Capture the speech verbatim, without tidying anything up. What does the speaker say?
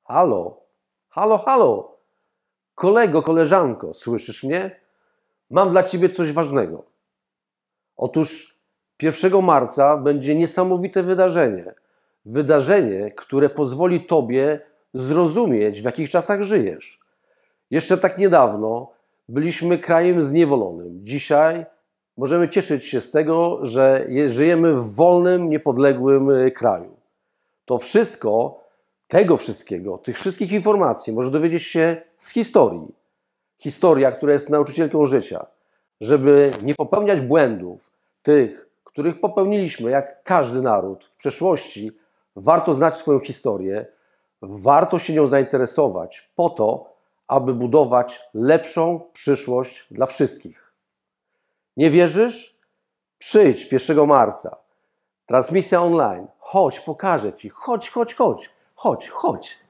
Halo, halo, halo. Kolego, koleżanko, słyszysz mnie? Mam dla Ciebie coś ważnego. Otóż pierwszego marca będzie niesamowite wydarzenie. Wydarzenie, które pozwoli Tobie zrozumieć, w jakich czasach żyjesz. Jeszcze tak niedawno byliśmy krajem zniewolonym. Dzisiaj możemy cieszyć się z tego, że żyjemy w wolnym, niepodległym kraju. To wszystko, tego wszystkiego, tych wszystkich informacji możesz dowiedzieć się z historii. Historia, która jest nauczycielką życia. Żeby nie popełniać błędów, tych, których popełniliśmy, jak każdy naród w przeszłości, warto znać swoją historię, warto się nią zainteresować po to, aby budować lepszą przyszłość dla wszystkich. Nie wierzysz? Przyjdź pierwszego marca. Transmisja online. Chodź, pokażę Ci. Chodź, chodź, chodź. Chodź, chodź.